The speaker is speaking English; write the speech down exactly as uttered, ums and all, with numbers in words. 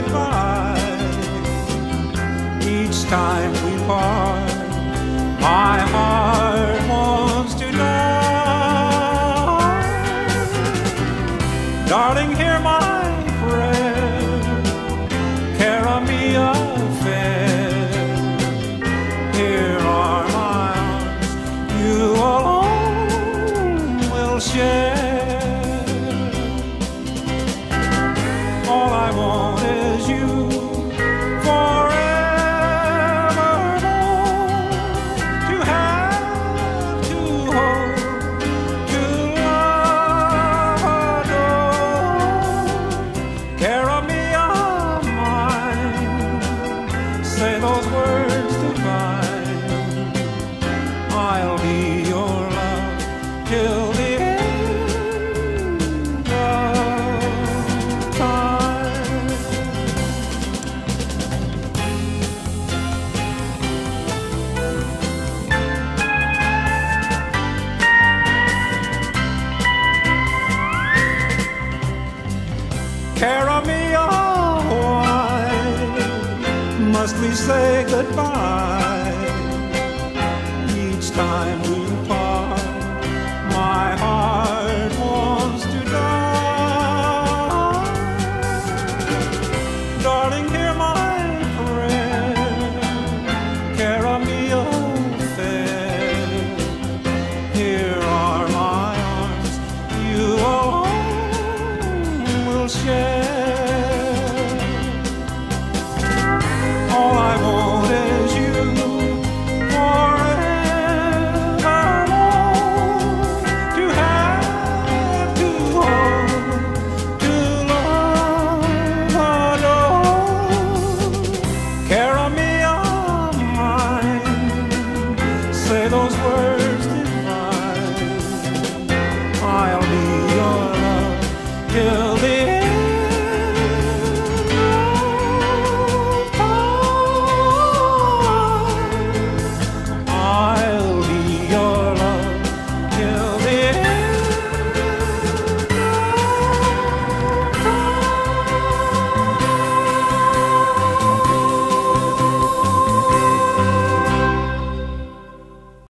goodbye. Each time we part, my heart wants to die. Darling, hear my prayer, Cara Mia fair. Here are my arms, you alone will share. All I want is you forevermore, to have, to hold, to love, adore. Cara Mia mine, say those words divine. I'll be your love till the end of time. Cara Mia, why must we say goodbye? Each time we part, my heart wants to die. Darling, hear my prayer, Cara Mia fair. Here are my arms, you alone will share. All I want is you forevermore, to have, to hold, to love, adore. Cara Mia mine, say those words divine. I'll be your love till